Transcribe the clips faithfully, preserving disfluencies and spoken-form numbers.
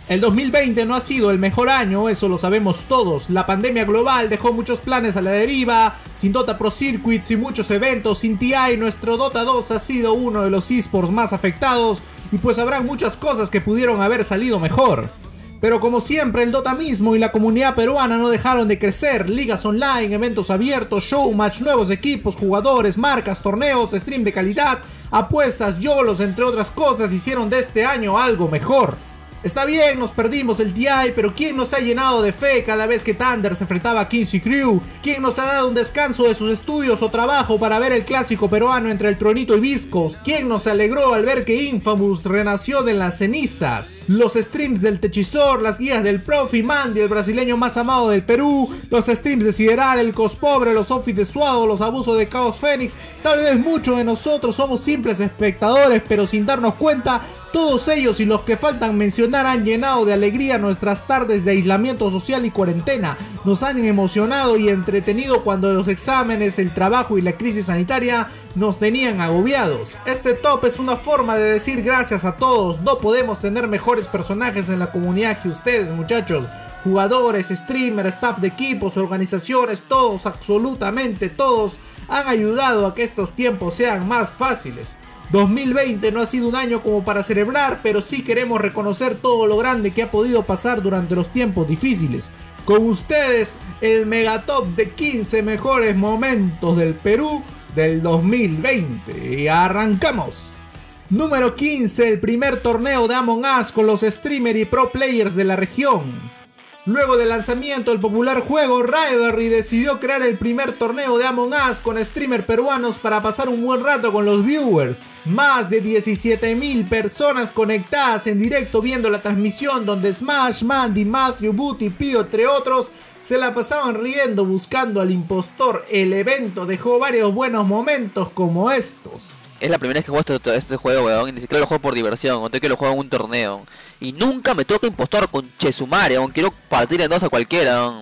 El dos mil veinte no ha sido el mejor año, eso lo sabemos todos. La pandemia global dejó muchos planes a la deriva. Sin Dota Pro Circuits y muchos eventos, sin T I, nuestro Dota dos ha sido uno de los esports más afectados. Y pues habrán muchas cosas que pudieron haber salido mejor. Pero como siempre, el Dota mismo y la comunidad peruana no dejaron de crecer. Ligas online, eventos abiertos, showmatch, nuevos equipos, jugadores, marcas, torneos, stream de calidad, apuestas, yolos, entre otras cosas, hicieron de este año algo mejor. Está bien, nos perdimos el T I, pero ¿quién nos ha llenado de fe cada vez que Thunder se enfrentaba a Kings y Crew? ¿Quién nos ha dado un descanso de sus estudios o trabajo para ver el clásico peruano entre el Truenito y Viscos? ¿Quién nos alegró al ver que Infamous renació de las cenizas? Los streams del Techisor, las guías del Profi, Mandy, el brasileño más amado del Perú, los streams de Sideral, el Cospobre, los outfits de Suado, los abusos de Chaos Fénix. Tal vez muchos de nosotros somos simples espectadores, pero sin darnos cuenta, todos ellos y los que faltan mencionar han llenado de alegría nuestras tardes de aislamiento social y cuarentena. Nos han emocionado y entretenido cuando los exámenes, el trabajo y la crisis sanitaria nos tenían agobiados. Este top es una forma de decir gracias a todos. No podemos tener mejores personajes en la comunidad que ustedes, muchachos. Jugadores, streamers, staff de equipos, organizaciones, todos, absolutamente todos han ayudado a que estos tiempos sean más fáciles. dos mil veinte no ha sido un año como para celebrar, pero sí queremos reconocer todo lo grande que ha podido pasar durante los tiempos difíciles. Con ustedes, el megatop de quince mejores momentos del Perú del dos mil veinte. Y arrancamos. Número quince, el primer torneo de Among Us con los streamers y pro players de la región. Luego del lanzamiento del popular juego, Rivalry decidió crear el primer torneo de Among Us con streamers peruanos para pasar un buen rato con los viewers. Más de diecisiete mil personas conectadas en directo viendo la transmisión, donde Smash, Mandy, Matthew, Booty, Pío, entre otros, se la pasaban riendo buscando al impostor. El evento dejó varios buenos momentos como estos. Es la primera vez que juego este, este juego, weón, y ni siquiera lo juego por diversión, o que lo juego en un torneo. Y nunca me toca impostor con Chesumare, weón, quiero partir en dos a cualquiera, weón.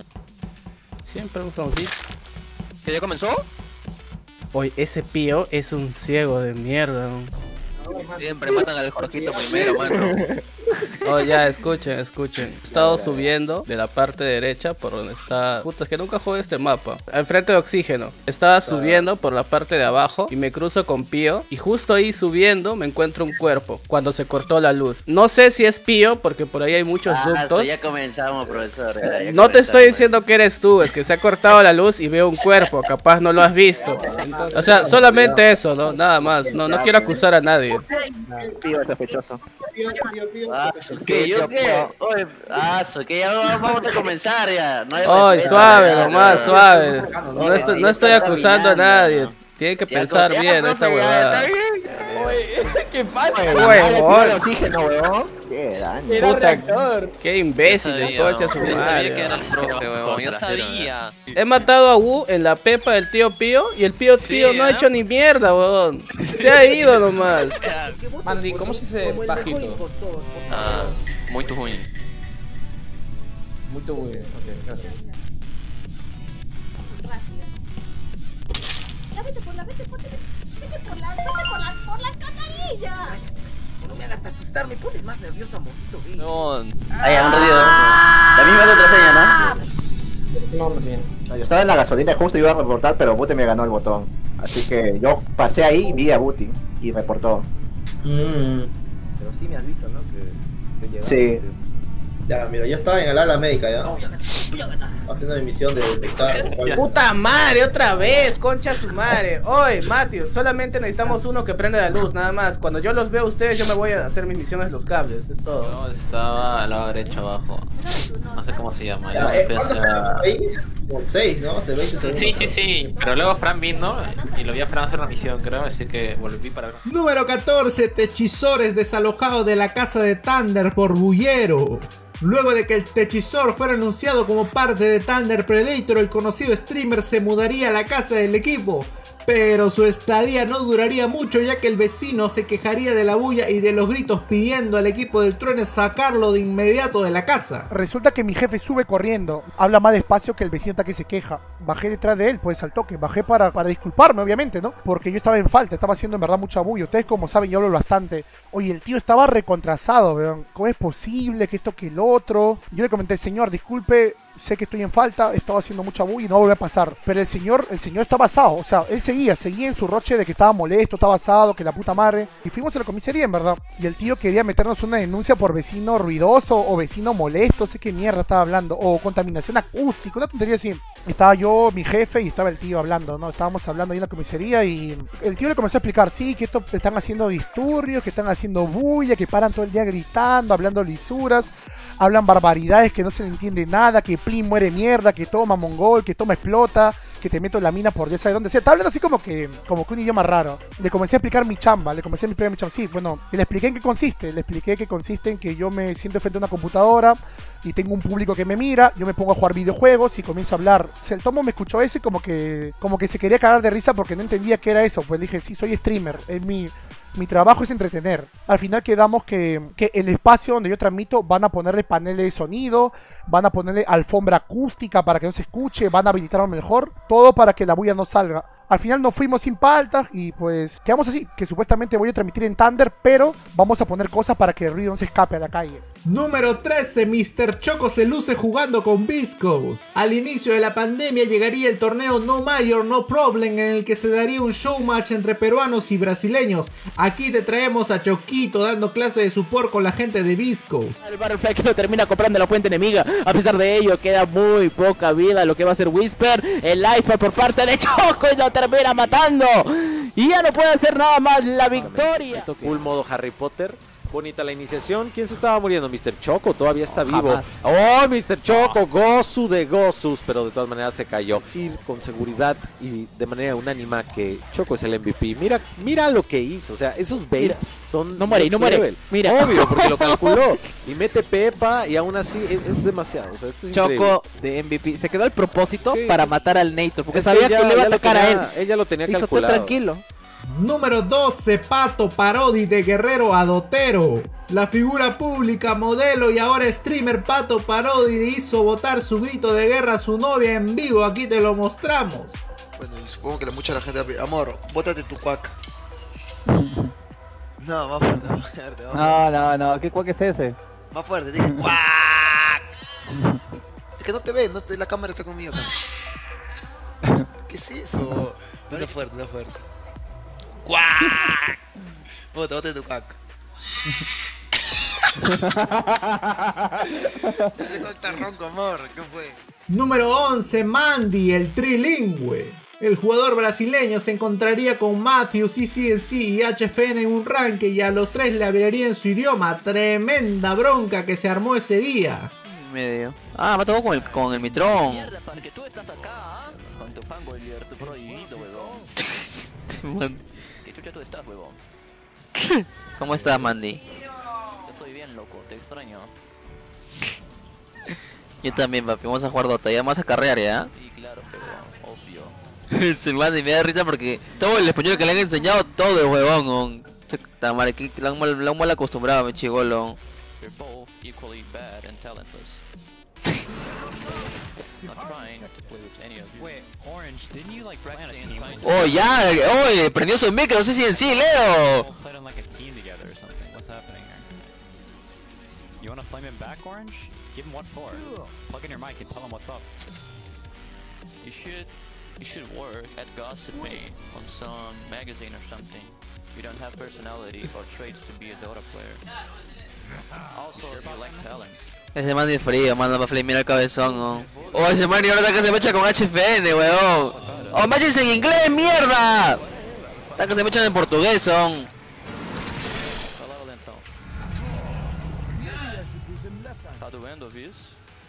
Siempre un froncito. ¿Que ya comenzó? Oye, ese Pío es un ciego de mierda, weón. Siempre matan al Jorgito primero, mano. Oh, ya, escuchen, escuchen. He estado subiendo de la parte derecha por donde está... Puta, es que nunca jugué este mapa. Al frente de oxígeno. Estaba subiendo por la parte de abajo y me cruzo con Pío. Y justo ahí subiendo me encuentro un cuerpo cuando se cortó la luz. No sé si es Pío porque por ahí hay muchos ah, ductos. Ya comenzamos, profesor. Ya, ya no te estoy diciendo que eres tú, es que se ha cortado la luz y veo un cuerpo. Capaz no lo has visto. O sea, solamente eso, ¿no? Nada más. No, no quiero acusar a nadie. Pío es sospechoso. Ah, ¿qué? ¿Yo qué? Oye, ah, que ya vamos a comenzar ya. Oye, suave, nomás, suave. No estoy, no estoy acusando a nadie. Tienen que pensar bien esta huevada. ¿Qué pasa? Huevón. Puta, qué imbéciles, coche su Yo sabía que era madre. el profe, weón, yo sabía. He matado a Wu en la pepa del tío Pío y el tío Sí, Pío no ha ¿eh? hecho ni mierda, huevón. Se ha ido nomás. Mandy, ¿cómo se dice bajito? Ah, muy ruim. Muy bueno, ok, gracias. Ya vete por la, vete por la, vete por la, vete por la, por la alcantarilla. No me hagas asustar, me pones más nervioso, amorcito. No, Ah, ya, un ratito. La misma contraseña, ¿no? No, no tiene. No, yo estaba en la gasolina y justo iba a reportar, pero Buti me ganó el botón. Así que yo pasé ahí y vi a Buti y reportó. Mm. Pero sí me has visto, ¿no? Que, que llegaba. Sí. Ya, mira, yo estaba en el ala médica ya. Haciendo mi misión de detectar. Puta madre, otra vez, concha su madre. Oye, Matthew, solamente necesitamos uno que prenda la luz, nada más. Cuando yo los veo a ustedes, yo me voy a hacer mis misiones los cables, es todo. yo estaba al lado derecho abajo. No sé cómo se llama. Ya, Yo eh, empecé ¿cuánto a... se ahí? Por seis, ¿no? Hace veinte segundos. Sí, sí, sí, pero luego Fran vino y lo vi a Fran hacer una misión, creo, así que volví para ver. Número catorce, Techisor es desalojado de la casa de Thunder por bullero. Luego de que el Techisor fuera anunciado como parte de Thunder Predator, el conocido streamer se mudaría a la casa del equipo. Pero su estadía no duraría mucho, ya que el vecino se quejaría de la bulla y de los gritos pidiendo al equipo del truene sacarlo de inmediato de la casa. Resulta que mi jefe sube corriendo, habla más despacio que el vecino hasta que se queja. Bajé detrás de él, pues al toque, bajé para, para disculparme obviamente, ¿no? Porque yo estaba en falta, estaba haciendo en verdad mucha bulla. Ustedes como saben yo hablo bastante. Oye, el tío estaba recontrasado, weón. ¿Cómo es posible que esto que el otro? Yo le comenté, señor, disculpe, sé que estoy en falta, estaba haciendo mucha bulla y no va a volver a pasar. Pero el señor, el señor está basado, o sea, él seguía, seguía en su roche de que estaba molesto, estaba basado, que la puta madre. Y fuimos a la comisaría, en verdad. Y el tío quería meternos una denuncia por vecino ruidoso o vecino molesto, sé qué mierda estaba hablando. O contaminación acústica, una tontería así. Estaba yo, mi jefe, y estaba el tío hablando, ¿no? Estábamos hablando ahí en la comisaría y el tío le comenzó a explicar, sí, que esto están haciendo disturbios, que están haciendo bulla, que paran todo el día gritando, hablando lisuras, hablan barbaridades, que no se le entiende nada, que Plin muere mierda, que toma mongol, que toma explota, que te meto en la mina por ya sabes dónde sea. Está hablando así como que, como que un idioma raro. Le comencé a explicar mi chamba, le comencé a explicar mi chamba. Sí, bueno, y le expliqué en qué consiste. Le expliqué que consiste en que yo me siento frente a una computadora y tengo un público que me mira, yo me pongo a jugar videojuegos y comienzo a hablar. O sea, el Tomo me escuchó eso y como que, como que se quería cagar de risa porque no entendía qué era eso. Pues dije, sí, soy streamer, es mi... Mi trabajo es entretener. Al final quedamos que, que el espacio donde yo transmito van a ponerle paneles de sonido, van a ponerle alfombra acústica para que no se escuche, van a habilitarlo mejor, todo para que la bulla no salga. Al final nos fuimos sin paltas y pues quedamos así, que supuestamente voy a transmitir en Thunder, pero vamos a poner cosas para que el ruido no se escape a la calle. Número trece. mister Choco se luce jugando con Viscos. Al inicio de la pandemia llegaría el torneo No Mayor No Problem, en el que se daría un showmatch entre peruanos y brasileños. Aquí te traemos a Choquito dando clase de support con la gente de Viscos. El Butterfly que lo termina comprando la fuente enemiga. A pesar de ello queda muy poca vida lo que va a ser Whisper. El Iceberg por parte de Choco y lo termina matando. Y ya no puede hacer nada más la victoria. Full modo Harry Potter. Bonita la iniciación. ¿Quién se estaba muriendo? mister Choco todavía está vivo. Jamás. Oh, mister Choco, Gozu de Gozus, pero de todas maneras se cayó. Sí, con seguridad y de manera unánima que Choco es el M V P. Mira, mira lo que hizo. O sea, esos baits son no muere, no muere. Mira. Obvio, porque lo calculó. Y mete Pepa y aún así es, es demasiado. O sea, esto es Choco increíble. de M V P. Se quedó al propósito Sí. para matar al Nator. Porque Es que sabía que, ella- le iba a ella lo tocar tenía- a él. Ella lo tenía Dijo, tú calculado. tranquilo. Número doce. Pato Parodi de Guerrero a Dotero. La figura pública, modelo y ahora streamer Pato Parodi le hizo botar su grito de guerra a su novia en vivo. Aquí te lo mostramos. Bueno, y supongo que la mucha la gente va a pedir, amor, bótate tu cuac. No, más fuerte, más fuerte. Más No, no, no. ¿Qué cuac es ese? Más fuerte, dije cuac. Es que no te ves, no te, la cámara está conmigo acá. ¿Qué es eso? No está fuerte, no está fuerte. ¡Cuac! Bótate, bótate tu cuac. Ese cuac está ronco, amor, ¿qué fue? Número once. Mandy, el trilingüe. El jugador brasileño se encontraría con Matthews, C C N C y H F N en un ranking y a los tres le hablaría en su idioma. Tremenda bronca que se armó ese día. Medio. Ah, me tocó con el, con el Mitrón. Porque tú estás acá, con tu fanboyer, tu prohibido, huevón. Man- ¿Qué chucha tú estás, huevón? ¿Cómo estás, Mandy? Yo estoy bien, loco, te extraño. Yo también, papi. Vamos a jugar Dota. Ya vamos a carrear, ¿ya? Sí, claro, pero obvio. Se Mandy me da risa porque todo el español que le han enseñado, todo es huevón. on. Se- ta madre, que la han mal, la han mal acostumbrado, me chigolo. You're both equally bad and talentless. Not trying to play with any of you. Wait, Orange, didn't you like plan a team? Oh, ya. Oye, prendió su micro. No sé si en sí, Leo. Played on like a team together or something. What's happening here? You want to flame him back, Orange? Give him what for? Plug in your mic and tell him what's up. You should, you should work at Gossip Me on some magazine or something. You don't have personality or traits to be a Dota player. Also, you like talent. Ese man es frío, manda para flamear el cabezón, oh. Oh, ese man y ahora que se me echa con H F N, weón. Oh, me echas en inglés, mierda. Está que se me echan en portugués, son. Tá doendo ouvir isso?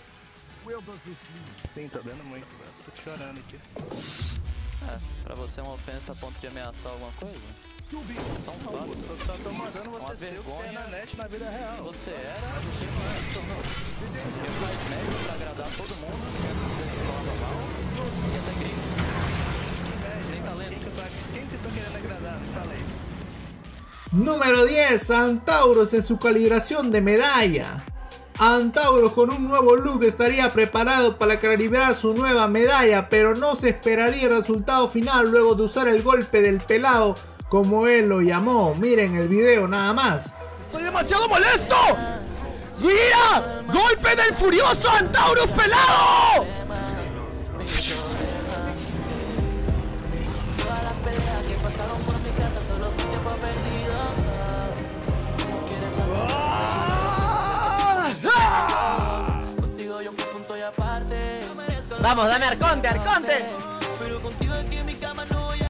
Sim, tá doendo muito, velho. Tô chorando aqui. É, pra você é uma ofensa a ponto de ameaçar alguma coisa? São fatos. Só tô mandando Uma você ser o que vergonha. tem na net na vida real. Você era, mas você não é, tornou. Eu faz médio pra agradar todo mundo, você falava mal e até gringo. Sem talento. Número diez. Antauros en su calibración de medalla. Antauros con un nuevo look estaría preparado para calibrar su nueva medalla, pero no se esperaría el resultado final luego de usar el golpe del pelado como él lo llamó. Miren el video nada más. ¡Estoy demasiado molesto! ¡Mira! ¡Golpe del furioso Antaurus pelado! Vamos, dame Arconte, Arconte. Pero contigo aquí en mi cama no voy a...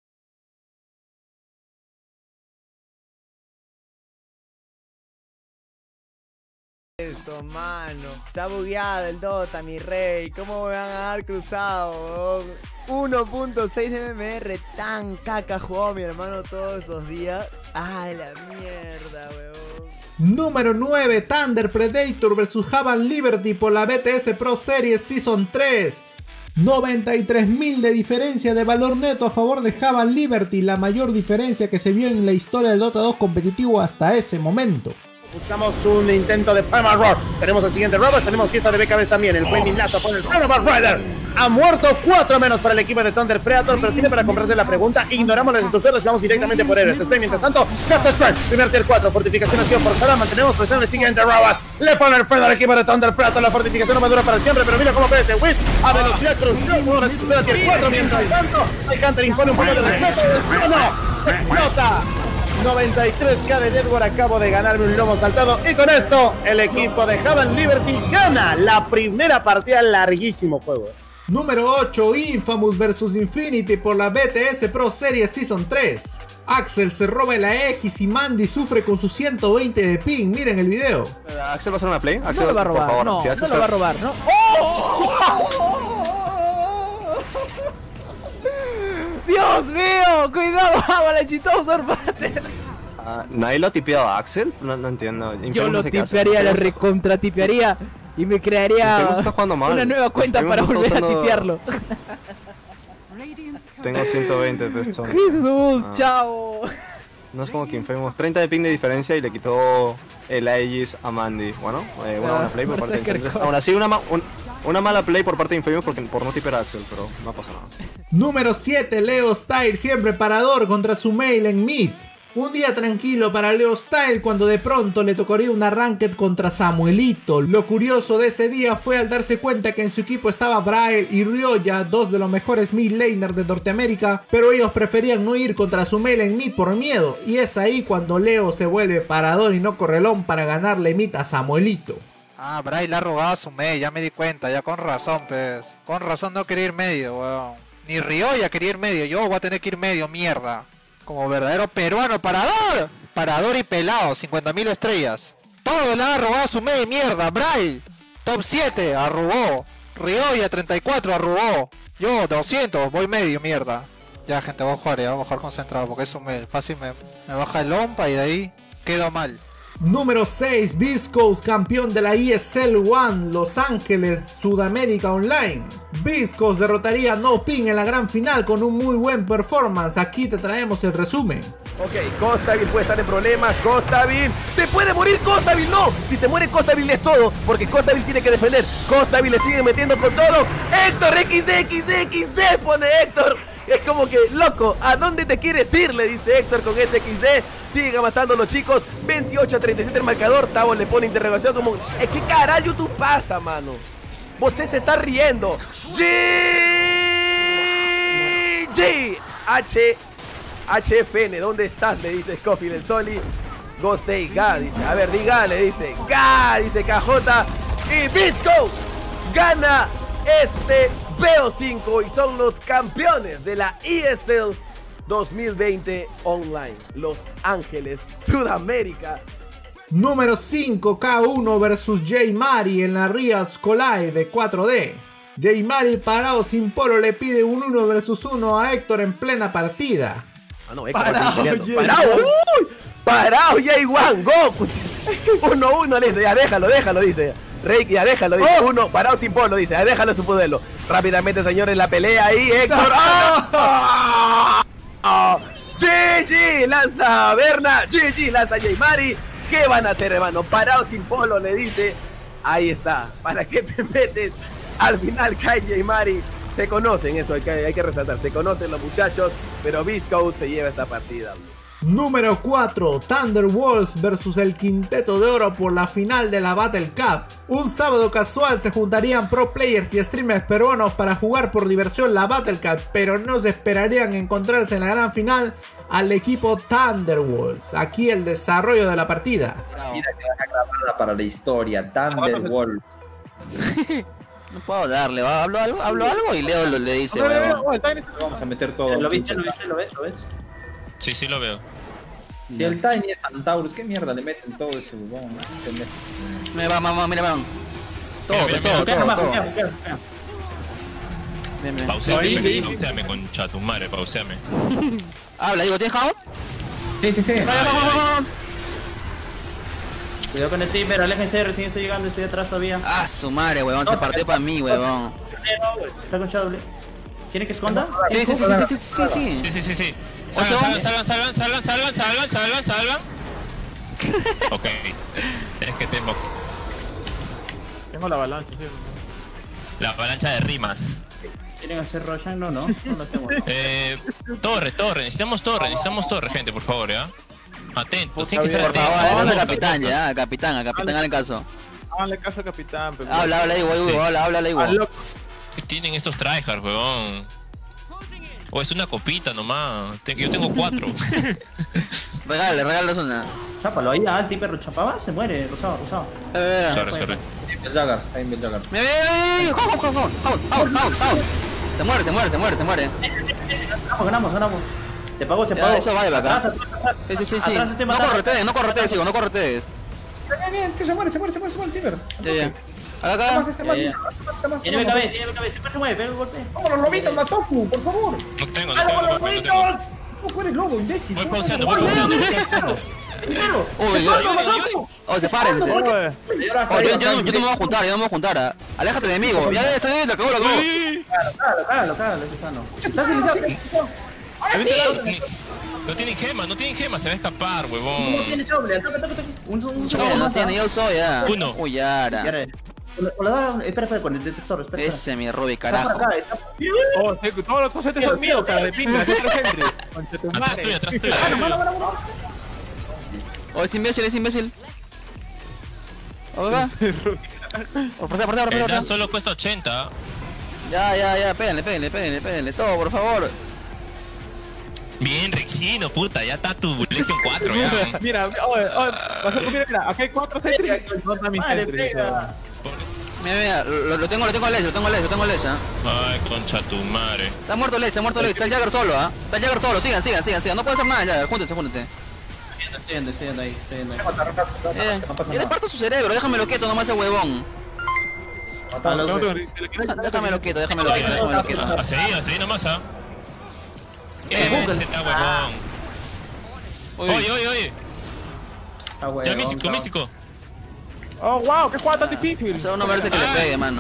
Esto, mano. Se ha bugueado el Dota, mi rey. ¿Cómo me van a dar cruzado? uno punto seis M M R. Tan caca jugó mi hermano todos estos días. ¡Ay, la mierda, weón! Número nueve. Thunder Predator versus Havan Liberty por la B T S Pro Series Season tres. noventa y tres mil de diferencia de valor neto a favor de Havan Liberty. La mayor diferencia que se vio en la historia del Dota dos competitivo hasta ese momento. Buscamos un intento de Primal Roar. Tenemos el siguiente Robbers, tenemos fiesta de B K B también. El Flaming Lazo pone el Primal Rider. Ha muerto cuatro menos para el equipo de Thunder Predator, pero tiene para comprarse la pregunta. Ignoramos las instrucciones y vamos directamente por héroes. Estoy mientras tanto, Caster Strike, primer tier cuatro, fortificación acción forzada. Mantenemos presión el siguiente Robbers. Le pone el freno al equipo de Thunder Predator. La fortificación no va a durar para siempre, pero mira cómo ve este Whip a velocidad crucial. Ahora se supera tier cuatro mientras tanto. El Hunter impone un poco de respeto. ¡No! ¡Explota! noventa y tres K de Edward, acabo de ganarme un lomo saltado y con esto el equipo de Havan Liberty gana la primera partida. Larguísimo juego. Número ocho. Infamous versus Infinity por la B T S Pro Series Season tres. Axel se roba la Aegis y Mandy sufre con su ciento veinte de ping. Miren el video. Uh, Axel va a hacer una play. Axel no lo va a robar, favor, no, si no Axel lo va a robar, ¿no? ¡Dios mío! ¡Cuidado! ¡Abalachito Sorpaser! Uh, ¿Nadie lo ha tipeado a Axel? No, no entiendo. Yo lo tipearía, lo recontratipearía y me crearía una nueva cuenta para volver usando... a tipearlo. Tengo ciento veinte de esto. ¡Jesús! Ah. ¡Chao! No es como que Infamous. treinta de ping de diferencia y le quitó el Aegis a Mandy. Bueno, eh, una buena play por parte de Infamous. Aún así, una, ma un, una mala play por parte de Infamous porque, por no tipear a Axel, pero no pasa nada. Número siete. Leo Style, siempre parador contra su mail en mid. Un día tranquilo para Leo Style cuando de pronto le tocaría una ranked contra Samuelito. Lo curioso de ese día fue al darse cuenta que en su equipo estaba Braille y Ryoya, dos de los mejores mid laners de Norteamérica, pero ellos preferían no ir contra su mail en mid por miedo. Y es ahí cuando Leo se vuelve parador y no correlón para ganarle mid a Samuelito. Ah, Braille ha robado a su medio, ya me di cuenta, ya con razón, pues. Con razón no quería ir medio, weón. Ni Ryoya quería ir medio, yo voy a tener que ir medio, mierda. Como verdadero peruano, parador. Parador y pelado, cincuenta mil estrellas. Todos le han robado a su medio, mierda. Braille, top siete, arrugó. Ryoya, treinta y cuatro, arrugó. Yo, doscientos, voy medio, mierda. Ya, gente, voy a jugar, ya, voy a jugar concentrado, porque es un mail. Fácil me, me baja el ompa y de ahí quedo mal. Número seis. Viscos, campeón de la E S L One Los Ángeles Sudamérica Online. Viscos derrotaría a No Ping en la gran final con un muy buen performance. Aquí te traemos el resumen. Ok, Costaville puede estar en problemas. Costaville, se puede morir Costaville, no. Si se muere Costaville es todo, porque Costaville tiene que defender. Costaville le sigue metiendo con todo. Héctor, equis de, equis de, equis de, pone Héctor. Es como que, loco, ¿a dónde te quieres ir? Le dice Héctor con ese equis de. Siguen avanzando los chicos. veintiocho a treinta y siete el marcador. Tavo le pone interrogación como... ¿Qué carajo tú pasa, mano? Vos se está riendo. G. G. H. H F N, ¿dónde estás? Le dice Scofield el Soli. Go say Ga, dice. A ver, diga, le dice. Ga, dice K J. Y Visco gana este B O cinco y son los campeones de la E S L dos mil veinte Online. Los Ángeles, Sudamérica. Número cinco. K uno versus J Mari en la Riyadh Collide de cuatro D. J Mari parado sin polo le pide un uno versus uno a Héctor en plena partida. Ah, no, Héctor parado, parado, uy, parado, J uno, go. uno uno le dice, ya déjalo, déjalo, dice. Reiki, ya déjalo, dice. Oh. Uno, parado sin polo, dice, ya déjalo su modelo. Rápidamente, señores, la pelea ahí, Héctor. ¡Oh! ¡Oh! G G, lanza Berna. G G, lanza Jaymari. ¿Qué van a hacer, hermano? Parado sin polo, le dice. Ahí está. ¿Para qué te metes? Al final cae Jaymari. Se conocen, eso hay que, hay que resaltar. Se conocen los muchachos, pero Visco se lleva esta partida. Número cuatro. Thunderwolves versus el Quinteto de Oro por la final de la Battle Cup. Un sábado casual se juntarían pro players y streamers peruanos para jugar por diversión la Battle Cup, pero no se esperarían encontrarse en la gran final al equipo Thunderwolves. Aquí el desarrollo de la partida. Mira que van a grabarla para la historia, Thunderwolves. No puedo darle, hablo algo, hablo algo y Leo lo, le dice, weón. Vamos a meter todo. ¿Lo viste, lo viste, lo ves, lo ves? Sí, sí lo veo. Si el Tiny es Antaurus, ¿qué mierda le meten todo eso? Vamos a entender. Mira, va, mamá, mira, va. Todo, mira, todo, mira, todo, mira, todo. mira, mira, Bien, bien. Pauseame, pauseame, concha tu madre, pauseame. Habla, digo, ¿tienes hound? Sí, sí, sí. Cuidado con el timber, aléjense, recién estoy llegando, estoy atrás todavía. Ah, su madre, weón, se partió para mí, weón. Está con Shadow. ¿Quieren que esconda? Sí, sí, sí, sí, sí, sí, sí. Sí, sí, sí, sí. Salvan, salvan, salvan, salvan, salvan, salvan, salvan, salvan. Ok. Es que tengo. Tengo la avalancha, sí. La avalancha de rimas. ¿Quieren hacer Roshan? No, no, no lo hacemos. Eh, torre, torre, necesitamos torre, necesitamos torre, gente, por favor, ¿ya? Atentos, tienen que estar por atentos. favor, al capitán ya, al capitán, al capitán, háganle caso. Háganle caso al capitán, pero... Habla, habla, igual, Sí. habla, habla, igual. ¿Qué tienen estos tryhards, weón? O es una copita nomás. Te- Yo tengo cuatro. Regálale, regálale una. Chápalo ahí, ah, el timber lo chapaba, se muere, rosado, rosado. Eh, Sorry, sorry. El Jagger, ahí el Jagger. Mira, mira, mira, ¡Hound, hound, hound, hound, hound, hound, hound! Te muere, te muere, te muere, te muere. Ganamos, ganamos, ganamos. Se pagó, se Ya, pagó. eso va, acá. Atrás, atrás, atrás. Sí, sí, sí, sí. Atrás estoy No matando. corretees, no corretees, sigo, no corretees. Bien, bien, que se muere, se muere, se muere, se muere el Timber. Ya, ya. Acá, Está acá. más, está más, Ya, ya. está más, Tiene está B K más. B, tiene B K B, siempre se mueve, pega un golpe. ¡Vamos los lobitos, Mazoku, por favor! No tengo, ¡Ah, no tengo, los no tengo, no tengo. lobitos! ¡Tú eres lobo, imbécil! Voy pauseando, voy pauseando, voy pauseando. Uy, yo, yo, yo. Oh, sepárense. Oh, yo, yo, no- yo no me voy a juntar, yo no me voy a juntar. ah. Aléjate de mí, go. Ya, ya, ya, la cagó, la cagó. Cágalo, cágalo, cágalo, ese sano. Estás silenciado. Ni- No tienen gemas, no tienen gemas, se va a escapar, No huevón. tiene Shoble, ataca, ataca, ataca. Un un No, segundo no más, tiene, ah. yo soy ya. Uno. Uy, ya, Ya, era. ya. Con la- con la daga- Espera, espera, con el detector, espera. espera. Ese mi Ruby, Está carajo. por acá, está por- Oh, sí, todos los cosetes son míos, cara de pinga, de tres Henry. Concha tu Atrás madre. tuyo, atrás tuyo. Mano, mano, mano, mano. Oh, es imbécil, es imbécil. Oiga. Por fuerza, por fuerza, por El fuerza. dash solo cuesta ochenta. Ya, ya, ya, péguenle, péguenle, péguenle, péguenle. Todo, por favor. Bien, Rexino, puta, ya está tu Legion cuatro, ya. Mira, oye, oye, pasó, mira, mira, acá hay cuatro Sentry. ¿Dónde está mi Vale, Sentry? pega. Mira, mira, lo, lo tengo, lo tengo a Leche, lo tengo a Leche, lo tengo a Leche, ¿ah? Ay, concha tu madre. Está muerto Leche, está muerto Leche, está el Jagger solo, ¿ah? Está el Jagger solo, sigan, sigan, sigan, sigan. No puede hacer nada, Jagger, júntense, júntense. Estoy yendo, estoy yendo ahí, estoy yendo ahí. Eh, yo le parto su cerebro, déjamelo quieto nomás ese huevón. Mátalo, Déjamelo quieto, déjamelo quieto, déjamelo quieto. A seguir, a seguir nomás, ¿ah? Eh, Ese está huevón. Oye, oye, oye. Está huevón, Ya, místico, cabrón. místico. Oh, wow, qué juego tan difícil. Eso no merece que le pegue, mano.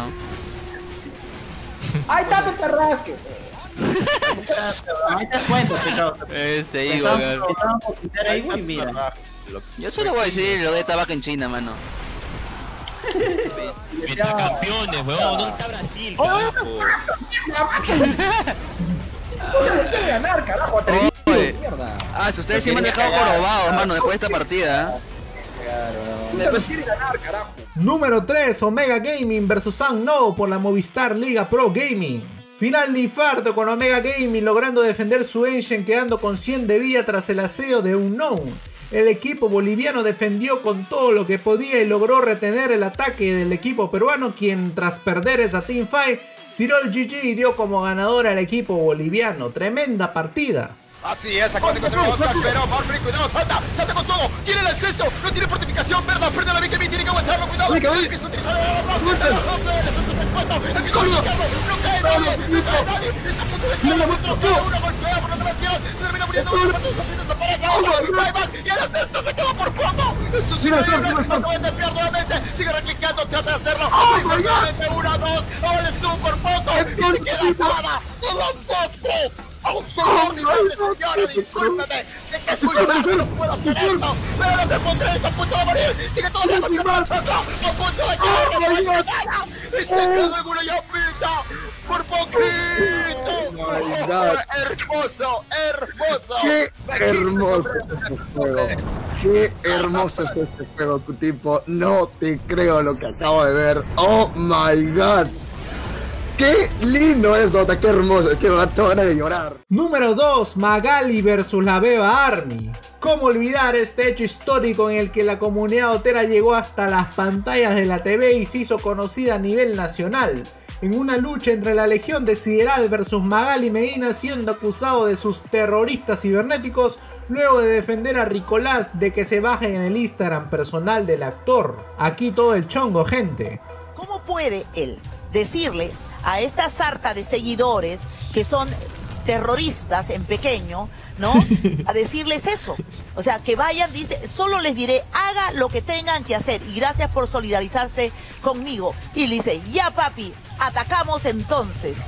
¡Ay, está Petarrasque! Ahí te das cuenta, pecado. Ese higo, Pensábamos Jagger. pensábamos por quitar ahí, y mira. Yo solo voy a decir lo de tabaco en China, mano. Meta campeones, huevón. ¿Dónde está Brasil, carajo? ¡Quiere ganar, carajo! ¡Atrevido! Oye. ¡Mierda! Ah, si ustedes sí me han dejado jorobados, mano, después de esta partida. Después quiere ganar, carajo. Número tres, Omega Gaming versus Unknown por la Movistar Liga Pro Gaming. Final de infarto con Omega Gaming logrando defender su engine quedando con cien de vida tras el aseo de Unknown. El equipo boliviano defendió con todo lo que podía y logró retener el ataque del equipo peruano, quien tras perder esa teamfight tiró el G G y dio como ganador al equipo boliviano. Tremenda partida. Así es, acaba de encontrar a Oscar, pero Marbury, cuidado, salta, salta con todo, quiere el cesto, no tiene fortificación, verdad, pierde la B K B, tiene que aguantarlo, cuidado, empieza a utilizar el rompe, el cesto está expuesto, empieza a utilizarlo, no cae nadie, no cae nadie, está a punto de caer, una golpea por otra tierra, se termina muriendo, una patada así desaparece, buyback, y el cesto se quedó por poco, eso sí, acaba de desviar nuevamente, sigue reclicando, trata de hacerlo, nuevamente, una, dos, ahora estuvo por poco, y se queda nada, de los dos, tres. ¡Auxilio, mi madre señora! ¡Discúlpeme! ¡Sé que es muy tarde, no puedo hacer esto! ¡Pero no te pondré! ¡Estás a punto de morir! ¡Sigue todavía con nosotros! ¡A punto de caer! ¡Y se quedó en una llapita! ¡Por poquito! Oh my God. ¡Hermoso! ¡Hermoso! ¡Qué hermoso es este juego! ¡Qué hermoso es este juego, tipo! No te creo lo que acabo de ver. ¡Oh my God! ¡Qué lindo es, Dota! ¡Qué hermoso! ¡Qué gato de llorar! Número dos. Magali versus la Beba Army. ¿Cómo olvidar este hecho histórico en el que la comunidad dotera llegó hasta las pantallas de la T V y se hizo conocida a nivel nacional? En una lucha entre la Legión de Sideral versus Magali Medina, siendo acusado de sus terroristas cibernéticos luego de defender a Ricolás de que se baje en el Instagram personal del actor. Aquí todo el chongo, gente. ¿Cómo puede él decirle a esta sarta de seguidores que son terroristas en pequeño, ¿no? A decirles eso. O sea, que vayan, dice, solo les diré, haga lo que tengan que hacer y gracias por solidarizarse conmigo. Y le dice, ya papi, atacamos entonces.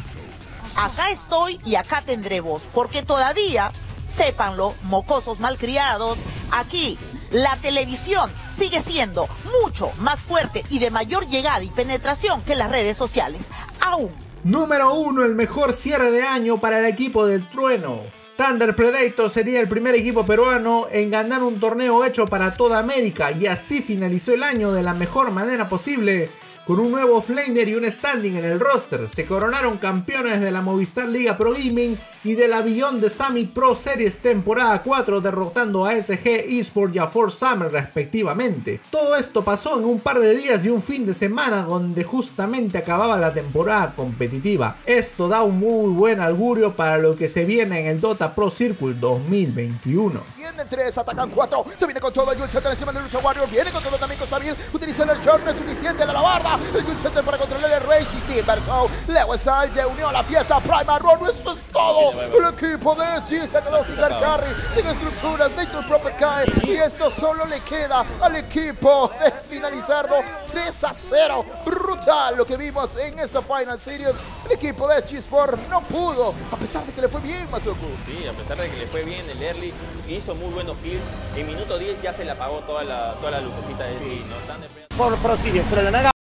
Acá estoy y acá tendré voz, porque todavía, sépanlo, mocosos malcriados, aquí la televisión sigue siendo mucho más fuerte y de mayor llegada y penetración que las redes sociales. Aún. Número uno. El mejor cierre de año para el equipo del Trueno. Thunder Predator sería el primer equipo peruano en ganar un torneo hecho para toda América y así finalizó el año de la mejor manera posible. Con un nuevo offlaner y un standing en el roster, se coronaron campeones de la Movistar Liga Pro Gaming y de la Beyond the Summit Pro Series temporada cuatro, derrotando a S G Esports y a Force Summer respectivamente. Todo esto pasó en un par de días y un fin de semana donde justamente acababa la temporada competitiva. Esto da un muy buen augurio para lo que se viene en el Dota Pro Circuit dos mil veintiuno. Vienen tres, atacan cuatro, se viene con todo el Center encima del Lucha Warrior, viene con todo también Costa Bill, utilizando el short, no es suficiente, la alabarda. El Good Center para controlar el Rage y Timbersaw. Lewis se unió a la fiesta. Prime Roll, eso es todo. El equipo de S G se quedó sin dar carry, sin estructuras. Nature Prophet cae. Y esto solo le queda al equipo de finalizarlo tres a cero. Brutal lo que vimos en esta Final Series. El equipo de S G Sport no pudo, a pesar de que le fue bien, Mazoku. Sí, a pesar de que le fue bien el early, hizo muy buenos kills. En minuto diez ya se le apagó toda la, toda la lucecita de S G, ¿no? Tan de... Por Prosidios, pero la naga